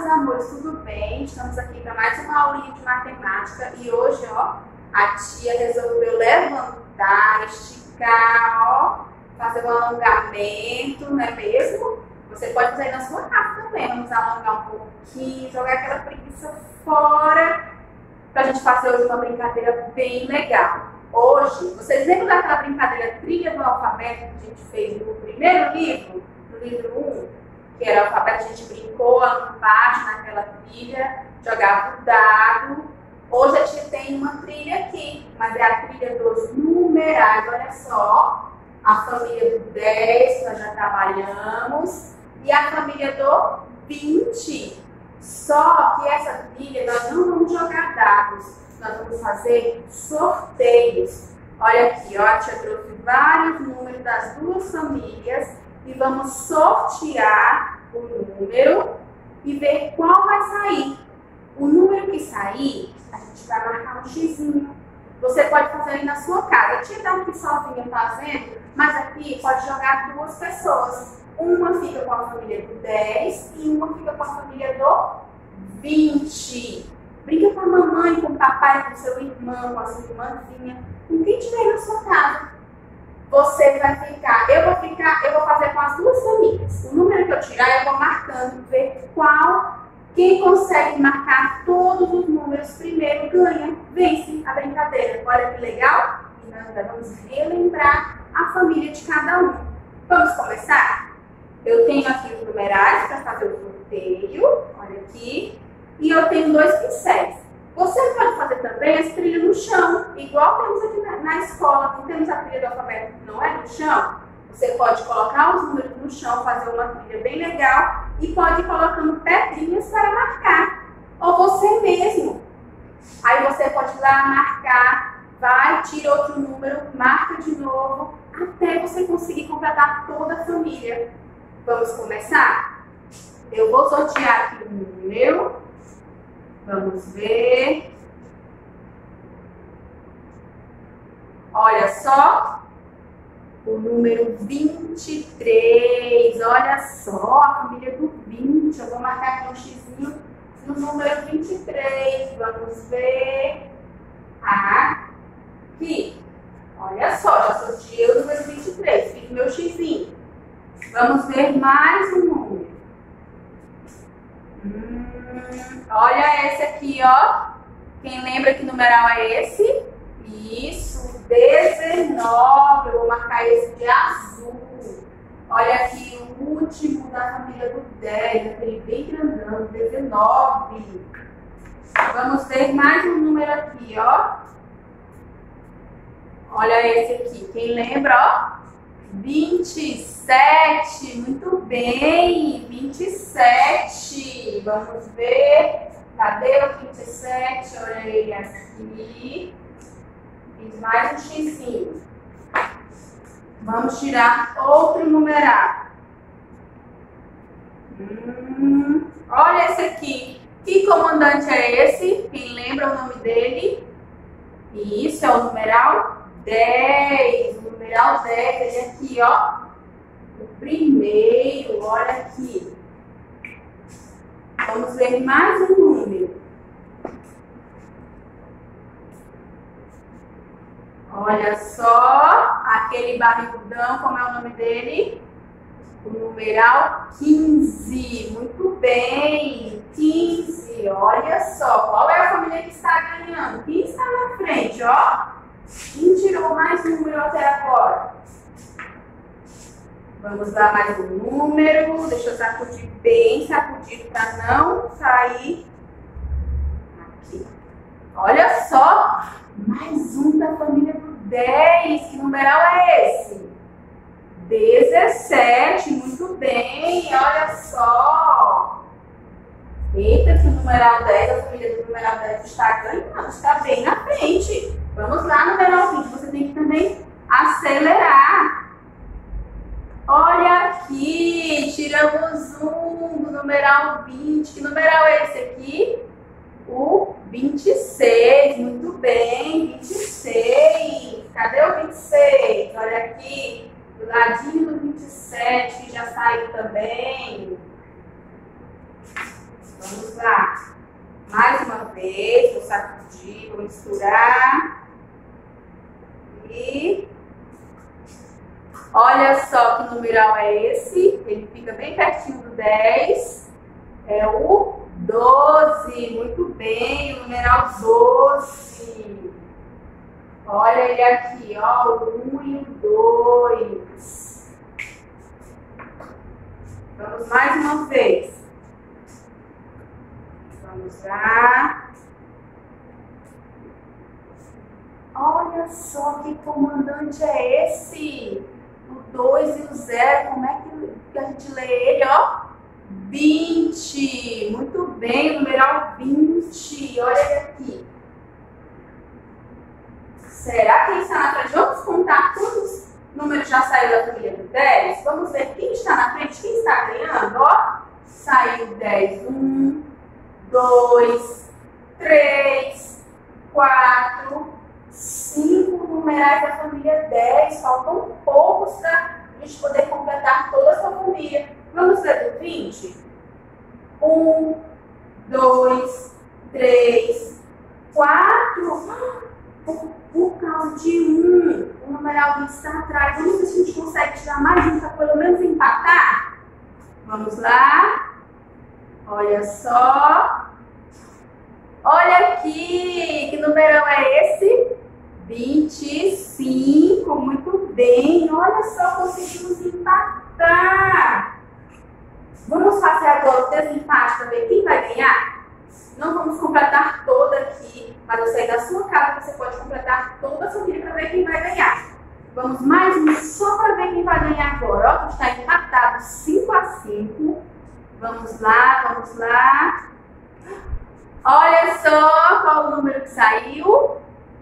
meus amores, tudo bem? Estamos aqui para mais uma aulinha de matemática e hoje, ó, a tia resolveu levantar, esticar, ó, fazer um alongamento, não é mesmo? Você pode fazer aí na sua casa também, vamos alongar um pouquinho, jogar aquela preguiça fora, para a gente fazer hoje uma brincadeira bem legal. Hoje, vocês lembram daquela brincadeira trilha do alfabeto que a gente fez no primeiro livro, no livro 1? Que era o alfabeto, a gente brincou lá embaixo naquela trilha, jogava o dado. Hoje a gente tem uma trilha aqui, mas é a trilha dos numerais. Olha só, a família do 10, que nós já trabalhamos, e a família do 20. Só que essa trilha nós não vamos jogar dados, nós vamos fazer sorteios. Olha aqui, ó, a tia trouxe vários números das duas famílias e vamos sortear o número e ver qual vai sair. O número que sair, a gente vai marcar um xizinho. Você pode fazer aí na sua casa. A tia está aqui sozinha fazendo, mas aqui pode jogar duas pessoas. Uma fica com a família do 10 e uma fica com a família do 20. Brinca com a mamãe, com o papai, com o seu irmão, com a sua irmãzinha, com quem tiver aí na sua casa. Você vai ficar, eu vou fazer com as duas famílias. O número que eu tirar, eu vou marcando, ver quem consegue marcar todos os números primeiro ganha, vence a brincadeira. Olha que legal? E nós ainda vamos relembrar a família de cada um. Vamos começar? Eu tenho aqui os numerais para fazer o sorteio, olha aqui, e eu tenho 2 pincéis. Você pode fazer também as trilhas no chão, igual temos aqui na escola, não temos a trilha do alfabeto que não é no chão. Você pode colocar os números no chão, fazer uma trilha bem legal e pode ir colocando pedrinhas para marcar. Ou você mesmo. Aí você pode ir lá marcar, vai, tira outro número, marca de novo, até você conseguir completar toda a família. Vamos começar? Eu vou sortear aqui o número. Vamos ver. Olha só, o número 23. Olha só, a família do 20. Eu vou marcar aqui um xizinho no número 23. Vamos ver. Aqui. Olha só, já sorteei o número 23. Fiz meu xizinho. Vamos ver mais um número. Olha esse aqui, ó. Quem lembra que numeral é esse? Isso, 19. Eu vou marcar esse de azul. Olha aqui o último da família do 10, aquele bem grandão, 19. Vamos ver mais um número aqui, ó. Olha esse aqui. Quem lembra, ó? 27, muito bem, 27, vamos ver, cadê o 27, olha ele aqui, fiz mais um xizinho, vamos tirar outro numeral, olha esse aqui, que comandante é esse, quem lembra o nome dele? Isso, é o numeral 10, o numeral 10, ele aqui, ó, o primeiro, olha aqui. Vamos ver mais um número. Olha só, aquele barrigudão, como é o nome dele? O numeral 15, muito bem, 15, olha só, qual é a família que está ganhando? Quem está na frente, ó? Quem tirou mais número até agora? Vamos dar mais um número. Deixa eu sacudir bem, sacudir para não sair. Aqui. Olha só, mais um da família do 10. Que numeral é esse? 17, muito bem. Olha só. Eita, que o numeral 10, a família do numeral 10 está ganhando, está bem na frente. Vamos lá, numeral 20, você tem que também acelerar. Olha aqui, tiramos um do numeral 20. Que numeral é esse aqui? O 26, muito bem, 26. Cadê o 26? Olha aqui, do ladinho do 27, que já saiu também. Vamos lá? Mais uma vez, vou sacudir, vou misturar. E olha só que numeral é esse. Ele fica bem pertinho do 10. É o 12. Muito bem, o numeral 12. Olha ele aqui, ó, o 1 e o 2. Vamos mais uma vez. Vamos lá. Olha só que comandante é esse? O 2 e o 0. Como é que a gente lê ele, ó? 20. Muito bem, o numeral 20. Olha ele aqui. Será que está na frente? Vamos contar quantos números já saiu da família do 10? Vamos ver quem está na frente, quem está ganhando, ó. Saiu 10. 1, 2, 3, 4, 5 numerais da família 10. Faltam poucos para a gente poder completar toda a sua família. Vamos ler do 20? 1, 2, 3, 4. Por causa de 1, o numeral 20 está atrás. Vamos ver se a gente consegue tirar mais um para pelo menos empatar? Vamos lá. Olha só. Olha aqui. Que numeral é esse? 25. Muito bem. Olha só, conseguimos empatar. Vamos fazer agora o desempate para ver quem vai ganhar? Não vamos completar toda aqui, mas eu sair da sua casa, você pode completar toda a sua família para ver quem vai ganhar. Vamos mais um só para ver quem vai ganhar agora. Ó, está empatado 5-5. Vamos lá, vamos lá. Olha só qual o número que saiu.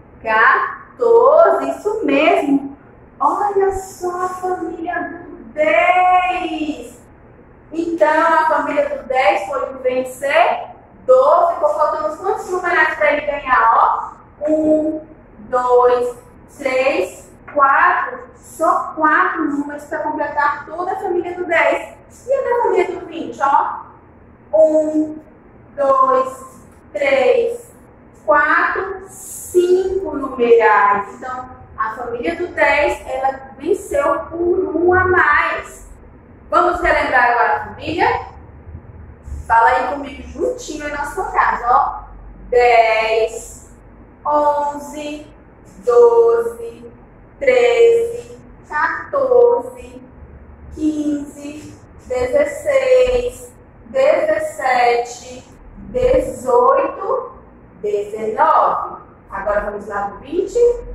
14, isso mesmo. Olha só a família do 10. Então, a família do 10 foi o vencer. 12, ficou faltando quantos numerais para ele ganhar, ó? 1, 2, 3, 4. Só 4 números para completar toda a família do 10. E a da família do 20, ó? 1, 2, 3, 4, 5 numerais. Então, a família do 10, ela venceu por 1 a mais. Vamos relembrar agora a família? Fala aí comigo juntinho aí na sua casa, ó. 10, 11, 12, 13, 14, 15, 16, 17, 18, 19. Agora vamos lá pro 20.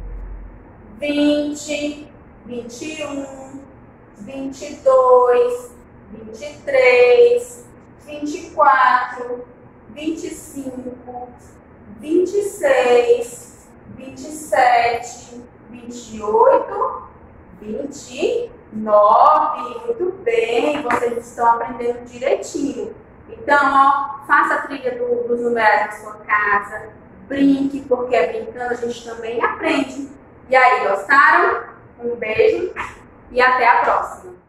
20, 21, 22, 23, 24, 25, 26, 27, 28, 29. Muito bem, vocês estão aprendendo direitinho. Então, ó, faça a trilha dos numerais na sua casa, brinque, porque brincando a gente também aprende. E aí, gostaram? Um beijo e até a próxima!